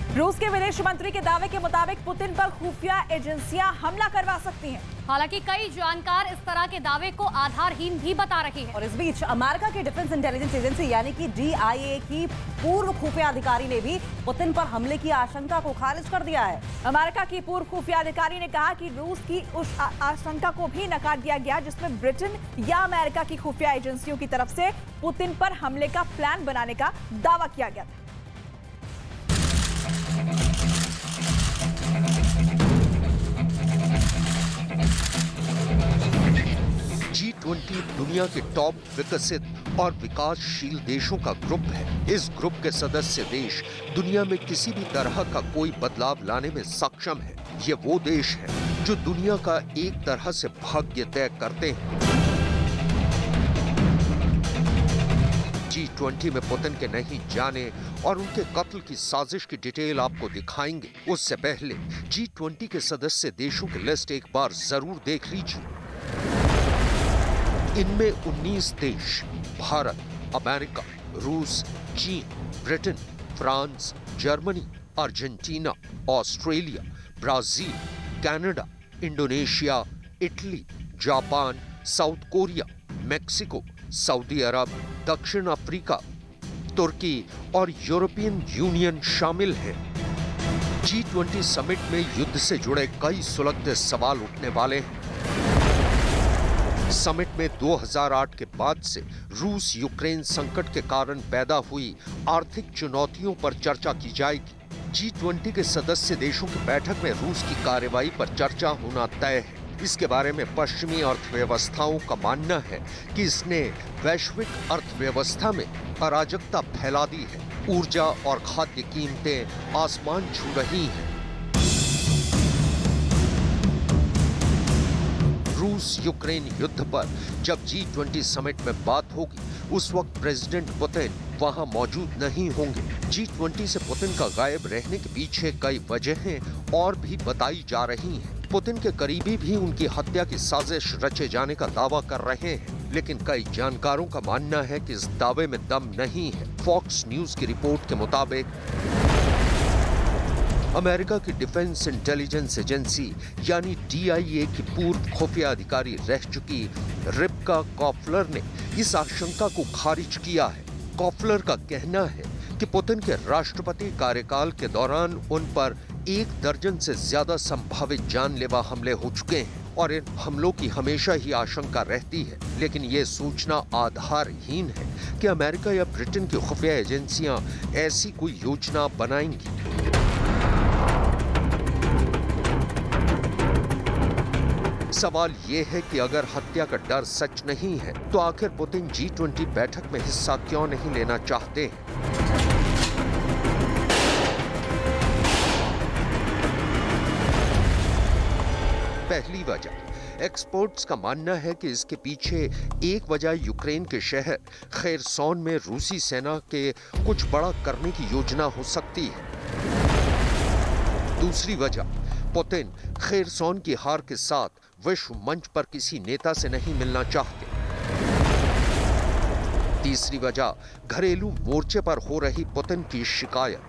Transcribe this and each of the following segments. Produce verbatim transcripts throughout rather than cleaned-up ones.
रूस के विदेश मंत्री के दावे के मुताबिक पुतिन पर खुफिया एजेंसियां हमला करवा सकती हैं। हालांकि कई जानकार इस तरह के दावे को आधारहीन भी बता रहे हैं। और इस बीच अमेरिका की डिफेंस इंटेलिजेंस एजेंसी यानी कि डी आई ए की पूर्व खुफिया अधिकारी ने भी पुतिन पर हमले की आशंका को खारिज कर दिया है। अमेरिका की पूर्व खुफिया अधिकारी ने कहा कि रूस की उस आशंका को भी नकार दिया गया जिसमें ब्रिटेन या अमेरिका की खुफिया एजेंसियों की तरफ से पुतिन पर हमले का प्लान बनाने का दावा किया गया था। जी ट्वेंटी दुनिया के टॉप विकसित और विकासशील देशों का ग्रुप है। इस ग्रुप के सदस्य देश दुनिया में किसी भी तरह का कोई बदलाव लाने में सक्षम है। ये वो देश है जो दुनिया का एक तरह से भाग्य तय करते हैं। जी ट्वेंटी में पुतिन के नहीं जाने और उनके कत्ल की साजिश की डिटेल आपको दिखाएंगे। उससे पहले जी ट्वेंटी के सदस्य देशों की लिस्ट एक बार जरूर देख लीजिए। इनमें उन्नीस देश भारत, अमेरिका, रूस, चीन, Britain, France, Germany, Argentina, Australia, Brazil, Canada, Indonesia, Italy, Japan, South Korea, Mexico, सऊदी अरब, दक्षिण अफ्रीका, तुर्की और यूरोपियन यूनियन शामिल हैं। जी ट्वेंटी समिट में युद्ध से जुड़े कई सुलगते सवाल उठने वाले हैं। समिट में दो हज़ार आठ के बाद से रूस यूक्रेन संकट के कारण पैदा हुई आर्थिक चुनौतियों पर चर्चा की जाएगी। जी ट्वेंटी के सदस्य देशों की बैठक में रूस की कार्रवाई पर चर्चा होना तय है। इसके बारे में पश्चिमी अर्थव्यवस्थाओं का मानना है कि इसने वैश्विक अर्थव्यवस्था में अराजकता फैला दी है। ऊर्जा और खाद्य कीमतें आसमान छू रही हैं। रूस यूक्रेन युद्ध पर जब जी ट्वेंटी समिट में बात होगी उस वक्त प्रेसिडेंट पुतिन वहां मौजूद नहीं होंगे। जी ट्वेंटी से पुतिन का गायब रहने के पीछे कई वजहें और भी बताई जा रही हैं। पुतिन के करीबी भी उनकी हत्या की साजिश रचे जाने का दावा कर रहे हैं, लेकिन कई जानकारों का मानना है कि इस दावे में दम नहीं है। फॉक्स न्यूज की रिपोर्ट के मुताबिक अमेरिका की डिफेंस इंटेलिजेंस एजेंसी यानी डी आई ए की पूर्व खुफिया अधिकारी रह चुकी रिबका कॉफलर ने इस आशंका को खारिज किया है। कॉफलर का कहना है कि पुतिन के राष्ट्रपति कार्यकाल के दौरान उन पर एक दर्जन से ज्यादा संभावित जानलेवा हमले हो चुके हैं और इन हमलों की हमेशा ही आशंका रहती है, लेकिन ये सूचना आधारहीन है कि अमेरिका या ब्रिटेन की खुफिया एजेंसियां ऐसी कोई योजना बनाएंगी। सवाल ये है कि अगर हत्या का डर सच नहीं है तो आखिर पुतिन जी ट्वेंटी बैठक में हिस्सा क्यों नहीं लेना चाहते हैं? पहली वजह, एक्सपर्ट्स का मानना है कि इसके पीछे एक वजह यूक्रेन के शहर खेरसोन में रूसी सेना के कुछ बड़ा करने की योजना हो सकती है। दूसरी वजह, पुतिन खेरसोन की हार के साथ विश्व मंच पर किसी नेता से नहीं मिलना चाहते। तीसरी वजह, घरेलू मोर्चे पर हो रही पुतिन की शिकायत।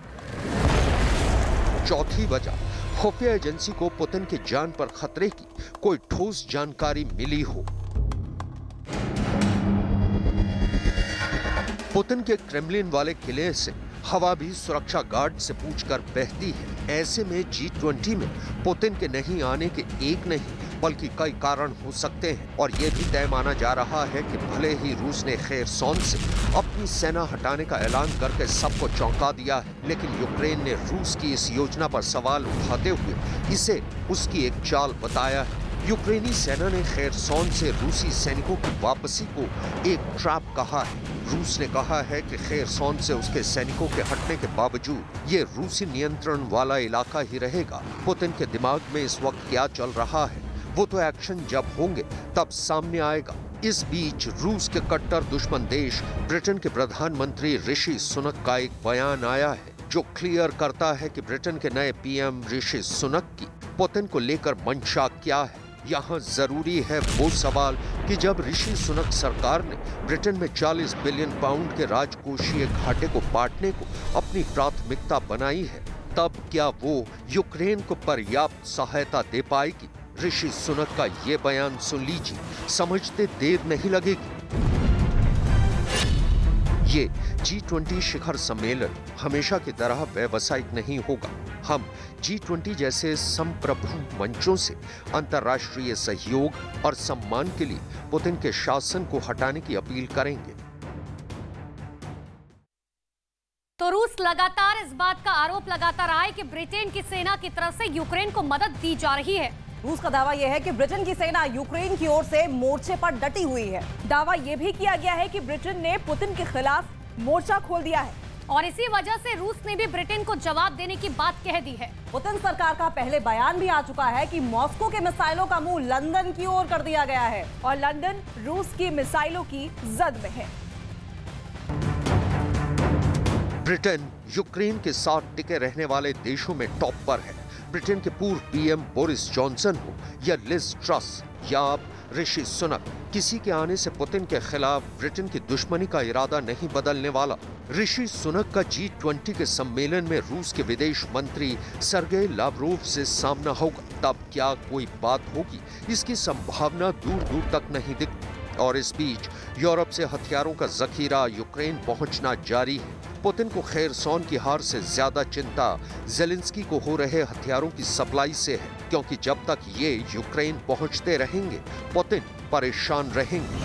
चौथी वजह, खुफिया एजेंसी को पुतिन की जान पर खतरे की कोई ठोस जानकारी मिली हो। पुतिन के क्रेमलिन वाले किले से हवा भी सुरक्षा गार्ड से पूछकर बहती है। ऐसे में जी ट्वेंटी में पुतिन के नहीं आने के एक नहीं बल्कि कई कारण हो सकते हैं और यह भी तय माना जा रहा है कि भले ही रूस ने खेरसोन से अपनी सेना हटाने का ऐलान करके सबको चौंका दिया है, लेकिन यूक्रेन ने रूस की इस योजना पर सवाल उठाते हुए इसे उसकी एक चाल बताया है। यूक्रेनी सेना ने खेरसोन से रूसी सैनिकों की वापसी को एक ट्रैप कहा है। रूस ने कहा है कि खेरसोन से उसके सैनिकों के हटने के बावजूद ये रूसी नियंत्रण वाला इलाका ही रहेगा। पुतिन के दिमाग में इस वक्त क्या चल रहा है वो तो एक्शन जब होंगे तब सामने आएगा। इस बीच रूस के कट्टर दुश्मन देश ब्रिटेन के प्रधानमंत्री ऋषि सुनक का एक बयान आया है जो क्लियर करता है कि ब्रिटेन के नए पीएम ऋषि सुनक की पुतिन को लेकर मंशा क्या है। यहाँ जरूरी है वो सवाल कि जब ऋषि सुनक सरकार ने ब्रिटेन में चालीस बिलियन पाउंड के राजकोषीय घाटे को बांटने को अपनी प्राथमिकता बनाई है तब क्या वो यूक्रेन को पर्याप्त सहायता दे पाएगी? ऋषि सुनक का ये बयान सुन लीजिए, समझते देर नहीं लगेगी। ये जी ट्वेंटी शिखर सम्मेलन हमेशा की तरह व्यावसायिक नहीं होगा। हम जी ट्वेंटी जैसे संप्रभु मंचों से अंतर्राष्ट्रीय सहयोग और सम्मान के लिए पुतिन के शासन को हटाने की अपील करेंगे। तो रूस लगातार इस बात का आरोप लगाता रहा है कि ब्रिटेन की सेना की तरफ से यूक्रेन को मदद दी जा रही है। रूस का दावा यह है कि ब्रिटेन की सेना यूक्रेन की ओर से मोर्चे पर डटी हुई है। दावा यह भी किया गया है कि ब्रिटेन ने पुतिन के खिलाफ मोर्चा खोल दिया है और इसी वजह से रूस ने भी ब्रिटेन को जवाब देने की बात कह दी है। पुतिन सरकार का पहले बयान भी आ चुका है कि मॉस्को के मिसाइलों का मुंह लंदन की ओर कर दिया गया है और लंदन रूस की मिसाइलों की जद में है। ब्रिटेन यूक्रेन के साथ टिके रहने वाले देशों में टॉप पर है। ब्रिटेन के पूर्व पीएम बोरिस जॉनसन हो या लिज ट्रस या अब ऋषि सुनक, किसी के आने से पुतिन के खिलाफ ब्रिटेन की दुश्मनी का इरादा नहीं बदलने वाला। ऋषि सुनक का जी ट्वेंटी के सम्मेलन में रूस के विदेश मंत्री सर्गेई लावरोव से सामना होगा। तब क्या कोई बात होगी, इसकी संभावना दूर दूर तक नहीं दिखती। और इस बीच यूरोप से हथियारों का जखीरा यूक्रेन पहुंचना जारी है। पुतिन को खेरसौन की हार से ज्यादा चिंता ज़ेलेंस्की को हो रहे हथियारों की सप्लाई से है, क्योंकि जब तक ये यूक्रेन पहुंचते रहेंगे पुतिन परेशान रहेंगे।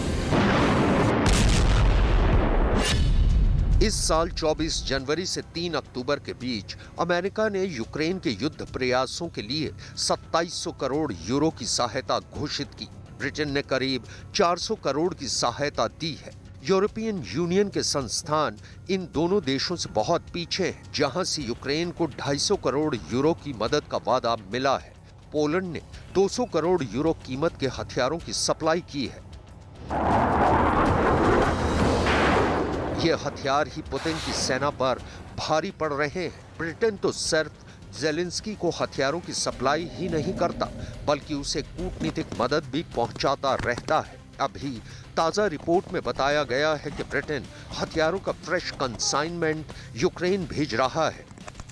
इस साल चौबीस जनवरी से तीन अक्टूबर के बीच अमेरिका ने यूक्रेन के युद्ध प्रयासों के लिए सत्ताईस सौ करोड़ यूरो की सहायता घोषित की। ब्रिटेन ने करीब चार सौ करोड़ की सहायता दी है। यूरोपियन यूनियन के संस्थान इन दोनों देशों से बहुत पीछे हैं, जहां से यूक्रेन को दो सौ पचास करोड़ यूरो की मदद का वादा मिला है। पोलैंड ने दो सौ करोड़ यूरो कीमत के हथियारों की सप्लाई की है। ये हथियार ही पुतिन की सेना पर भारी पड़ रहे हैं। ब्रिटेन तो सिर्फ ज़ेलेंस्की को हथियारों की सप्लाई ही नहीं करता, बल्कि उसे कूटनीतिक मदद भी पहुंचाता रहता है। अभी ताजा रिपोर्ट में बताया गया है कि ब्रिटेन हथियारों का फ्रेश कंसाइनमेंट यूक्रेन भेज रहा है।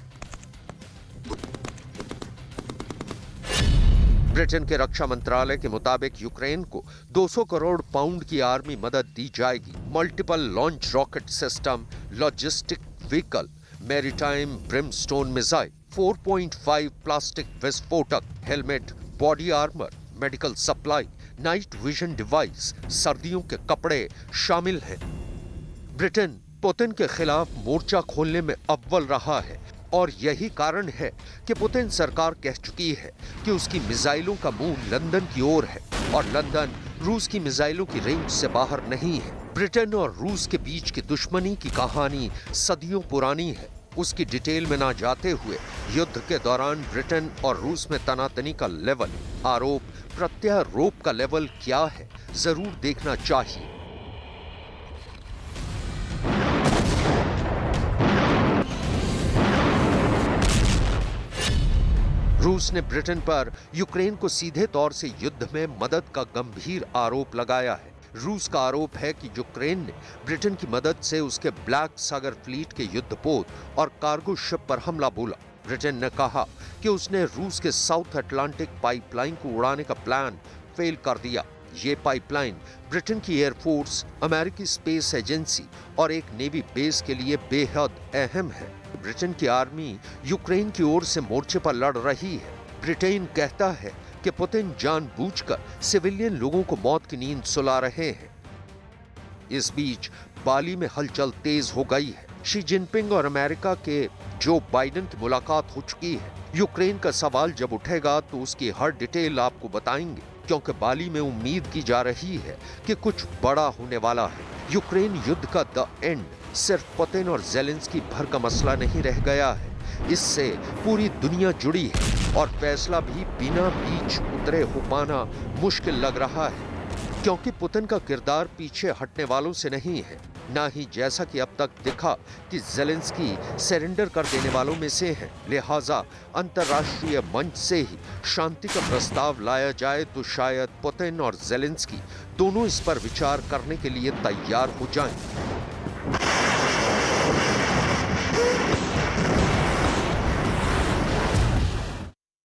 ब्रिटेन के रक्षा मंत्रालय के मुताबिक यूक्रेन को दो सौ करोड़ पाउंड की आर्मी मदद दी जाएगी। Multiple launch rocket system, logistic vehicle, maritime brimstone missile, चार पॉइंट पाँच प्लास्टिक विस्फोटक, helmet, body armour, medical supply, night vision device, सर्दियों के कपड़े शामिल हैं। ब्रिटेन पुतिन के खिलाफ मोर्चा खोलने में अव्वल रहा है और यही कारण है कि पुतिन सरकार कह चुकी है कि उसकी मिसाइलों का मुंह लंदन की ओर है और लंदन रूस की मिसाइलों की रेंज से बाहर नहीं है। ब्रिटेन और रूस के बीच की दुश्मनी की कहानी सदियों पुरानी है। उसकी डिटेल में ना जाते हुए युद्ध के दौरान ब्रिटेन और रूस में तनातनी का लेवल, आरोप प्रत्यारोप का लेवल क्या है, जरूर देखना चाहिए। रूस ने ब्रिटेन पर यूक्रेन को सीधे तौर से युद्ध में मदद का गंभीर आरोप लगाया है। रूस का आरोप है कि यूक्रेन ने ब्रिटेन की मदद से उसके ब्लैक सागर फ्लीट के युद्धपोत और कार्गो शिप पर हमला बोला। ब्रिटेन ने कहा कि उसने रूस के साउथ अटलांटिक पाइपलाइन को उड़ाने का प्लान फेल कर दिया। ये पाइपलाइन ब्रिटेन की एयरफोर्स, अमेरिकी स्पेस एजेंसी और एक नेवी बेस के लिए बेहद अहम है। ब्रिटेन की आर्मी यूक्रेन की ओर से मोर्चे पर लड़ रही है। ब्रिटेन कहता है कि पुतिन जानबूझकर सिविलियन लोगों को मौत की नींद सुला रहे हैं। इस बीच बाली में हलचल तेज हो गई है। शी जिनपिंग और अमेरिका के जो बाइडेन की मुलाकात हो चुकी है। यूक्रेन का सवाल जब उठेगा तो उसकी हर डिटेल आपको बताएंगे, क्योंकि बाली में उम्मीद की जा रही है कि कुछ बड़ा होने वाला है। यूक्रेन युद्ध का द एंड सिर्फ पुतिन और ज़ेलेंस्की भर का मसला नहीं रह गया है, इससे पूरी दुनिया जुड़ी है और फैसला भी बिना बीच उतरे हो पाना मुश्किल लग रहा है, क्योंकि पुतिन का किरदार पीछे हटने वालों से नहीं है, ना ही जैसा कि अब तक दिखा कि ज़ेलेंस्की सरेंडर कर देने वालों में से है। लिहाजा अंतर्राष्ट्रीय मंच से ही शांति का प्रस्ताव लाया जाए तो शायद पुतिन और ज़ेलेंस्की दोनों इस पर विचार करने के लिए तैयार हो जाएं।